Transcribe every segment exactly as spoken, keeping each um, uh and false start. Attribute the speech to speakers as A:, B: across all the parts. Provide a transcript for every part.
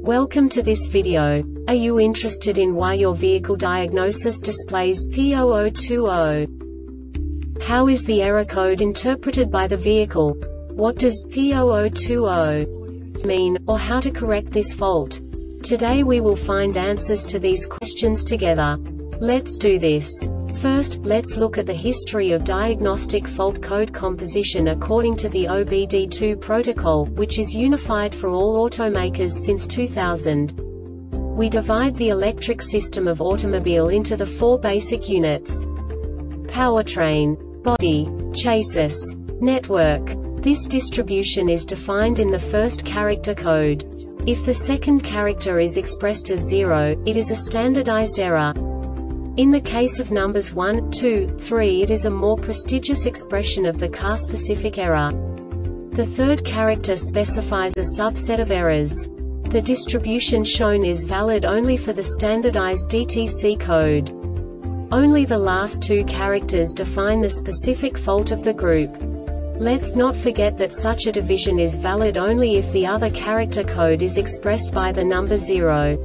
A: Welcome to this video. Are you interested in why your vehicle diagnosis displays P zero zero two zero? How is the error code interpreted by the vehicle? What does P zero zero two zero mean, or how to correct this fault? Today we will find answers to these questions together. Let's do this. First, let's look at the history of diagnostic fault code composition according to the O B D two protocol, which is unified for all automakers since two thousand. We divide the electric system of automobile into the four basic units: powertrain, body, chassis, network. This distribution is defined in the first character code. If the second character is expressed as zero, it is a standardized error. In the case of numbers one, two, three, it is a more prestigious expression of the car-specific error. The third character specifies a subset of errors. The distribution shown is valid only for the standardized D T C code. Only the last two characters define the specific fault of the group. Let's not forget that such a division is valid only if the other character code is expressed by the number zero.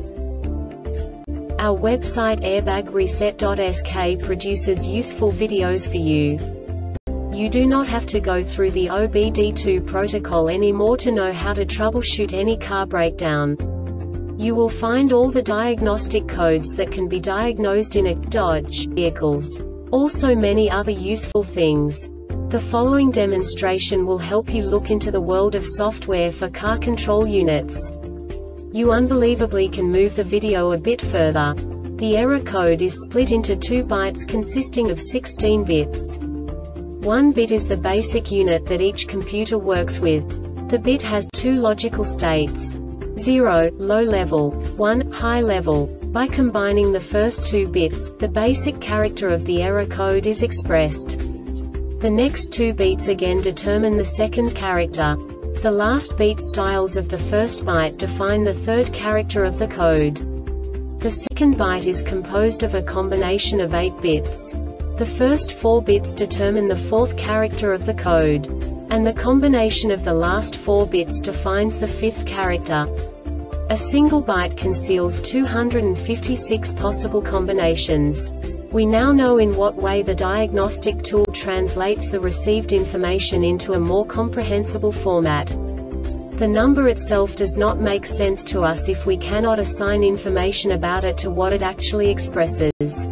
A: Our website airbag reset dot S K produces useful videos for you. You do not have to go through the O B D two protocol anymore to know how to troubleshoot any car breakdown. You will find all the diagnostic codes that can be diagnosed in a Dodge vehicles. Also many other useful things. The following demonstration will help you look into the world of software for car control units. You unbelievably can move the video a bit further. The error code is split into two bytes consisting of sixteen bits. One bit is the basic unit that each computer works with. The bit has two logical states: zero, low level, one, high level. By combining the first two bits, the basic character of the error code is expressed. The next two beats again determine the second character. The last beat styles of the first byte define the third character of the code. The second byte is composed of a combination of eight bits. The first four bits determine the fourth character of the code. And the combination of the last four bits defines the fifth character. A single byte conceals two hundred fifty-six possible combinations. We now know in what way the diagnostic tool translates the received information into a more comprehensible format. The number itself does not make sense to us if we cannot assign information about it to what it actually expresses.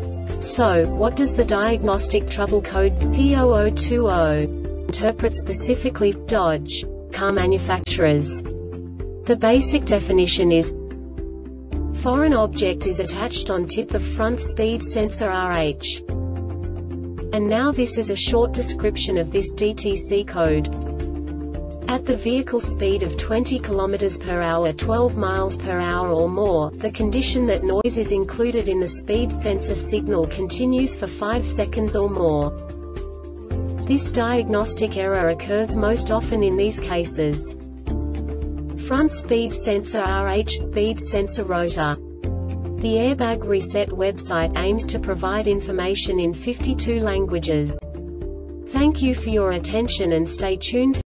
A: So, what does the diagnostic trouble code P zero zero two zero interpret specifically for Dodge car manufacturers? The basic definition is: foreign object is attached on tip of front speed sensor R H. And now this is a short description of this D T C code. At the vehicle speed of twenty kilometers per hour, twelve miles per hour or more, the condition that noise is included in the speed sensor signal continues for five seconds or more. This diagnostic error occurs most often in these cases: front speed sensor R H, speed sensor rotor. The Airbag Reset website aims to provide information in fifty-two languages. Thank you for your attention and stay tuned.